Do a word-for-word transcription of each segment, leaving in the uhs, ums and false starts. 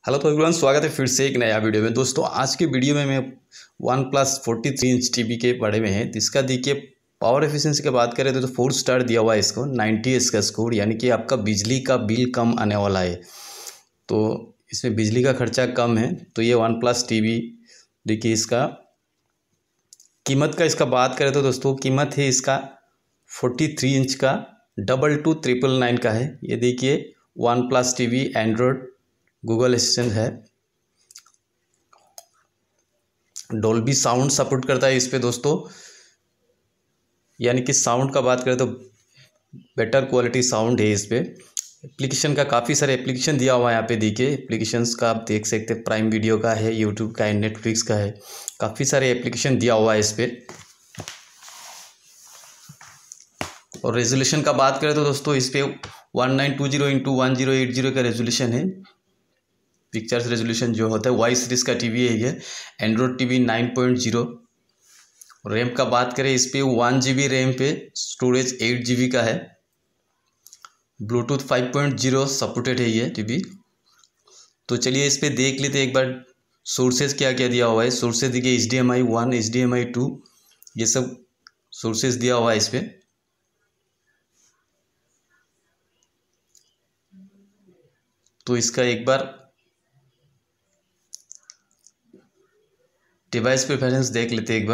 Hello तो everyone, स्वागत है फिर से एक नया वीडियो में। दोस्तों आज के वीडियो में मैं OnePlus forty three inch TV के बारे में है। इसका देखिए पावर एफिशिएंसी की बात करें तो, तो फोर स्टार दिया हुआ है इसको, नाइन्टी इसका स्कोर, यानी कि आपका बिजली का बिल कम आने वाला है। तो इसमें बिजली का खर्चा कम है। तो ये वन प्लस टीवी देखिए, इसका कीमत का इसका बात करें तो दोस्तों कीमत है इसका फोर्टी थ्री इंच का डबल टू ट्रिपल नाइन का है। ये देखिए OnePlus TV Android Google assistant है, डोल्बी साउंड सपोर्ट करता है इस पे दोस्तों, यानी कि साउंड का बात करें तो बेटर क्वालिटी साउंड है इस पे। एप्लीकेशन का काफ़ी सारे एप्लीकेशन दिया हुआ है यहाँ पे देखिए, एप्लीकेशंस का आप देख सकते हैं, प्राइम वीडियो का है, यूट्यूब का है, नेटफ्लिक्स का है, काफ़ी सारे एप्लीकेशन दिया हुआ है इस पे। और रेजोल्यूशन का बात करें तो दोस्तों इस पे one nine two zero into one zero eight zero का रेजोल्यूशन है, पिक्चर्स रेजोल्यूशन जो होता है। वाई सीरीज़ का टीवी है ये, Android TV nine point zero. RAM का बात करें इस पे वन जी बी रैम पे, स्टोरेज एट जी बी का है, Bluetooth five point zero supported है ये टीवी। तो चलिए इस पे देख लेते हैं एक बार सोर्सेज क्या क्या दिया हुआ है। सोर्सेज देखिए H D M I one, H D M I two, ये सब सोर्सेज दिया हुआ है इस पे। तो इसका एक बार डिवाइस प्रेफरेंस देख लेते हैं एक बार।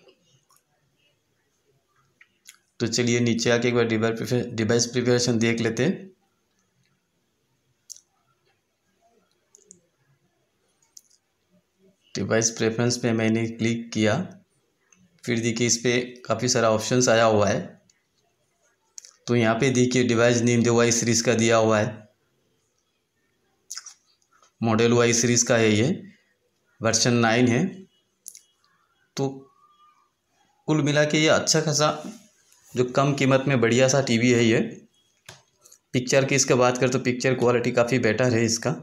तो चलिए नीचे आके एक बार डिवाइस डिवाइस प्रिपरेशन देख लेते हैं। डिवाइस प्रेफरेंस पे मैंने क्लिक किया, फिर देखिए इस पे काफ़ी सारा ऑप्शंस आया हुआ है। तो यहाँ पे देखिए डिवाइस नेम जो वाई सीरीज़ का दिया हुआ है, मॉडल वाई सीरीज़ का है ये, वर्जन नाइन है। तो कुल मिला के ये अच्छा खासा जो कम कीमत में बढ़िया सा टीवी है ये। पिक्चर की इसका बात करें तो पिक्चर क्वालिटी काफ़ी बेटर है इसका,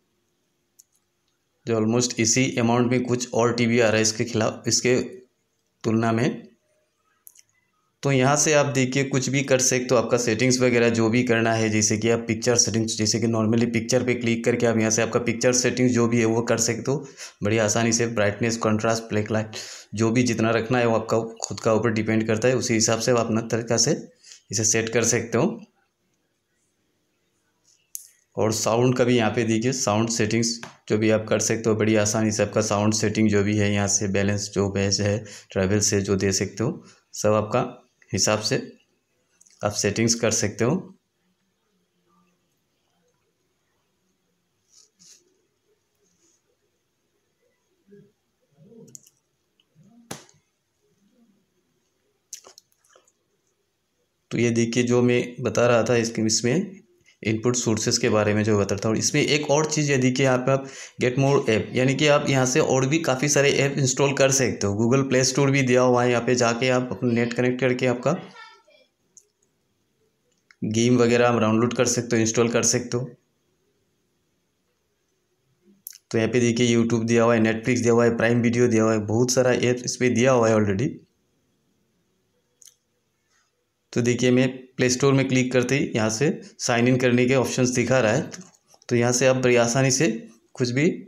जो ऑलमोस्ट इसी अमाउंट में कुछ और टीवी आ रहा है इसके खिलाफ, इसके तुलना में। तो यहाँ से आप देखिए कुछ भी कर सकते हो, आपका सेटिंग्स वगैरह जो भी करना है, जैसे कि आप पिक्चर सेटिंग्स, जैसे कि नॉर्मली पिक्चर पे क्लिक करके आप यहाँ से आपका पिक्चर सेटिंग्स जो भी है वो कर सकते हो बड़ी आसानी से। ब्राइटनेस, कॉन्ट्रास्ट, ब्लैक लाइट जो भी जितना रखना है वो आपका खुद का ऊपर डिपेंड करता है, उसी हिसाब से आप अपना तरीक़ा से इसे सेट कर सकते हो। और साउंड का भी यहाँ पे देखिए साउंड सेटिंग्स जो भी आप कर सकते हो बड़ी आसानी से। आपका साउंड सेटिंग जो भी है यहाँ से बैलेंस जो बेस है ट्रैवल से जो दे सकते हो, सब आपका हिसाब से आप सेटिंग्स कर सकते हो। तो ये देखिए जो मैं बता रहा था इसके इसमें इनपुट सोर्सेज के बारे में जो बताता हूँ। इसमें एक और चीज़ है देखिए, यहाँ पे आप गेट मोर ऐप, यानी कि आप यहाँ से और भी काफ़ी सारे ऐप इंस्टॉल कर सकते हो। गूगल प्ले स्टोर भी दिया हुआ है, यहाँ पे जाके आप अपना नेट कनेक्ट करके आपका गेम वगैरह आप डाउनलोड कर सकते हो, इंस्टॉल कर सकते हो। तो यहाँ पे देखिए यूट्यूब दिया हुआ है, नेटफ्लिक्स दिया हुआ है, प्राइम वीडियो दिया हुआ है, बहुत सारा ऐप इस पर दिया हुआ है ऑलरेडी। तो देखिए मैं प्ले स्टोर में क्लिक करते ही यहाँ से साइन इन करने के ऑप्शंस दिखा रहा है। तो यहाँ से आप बड़ी आसानी से कुछ भी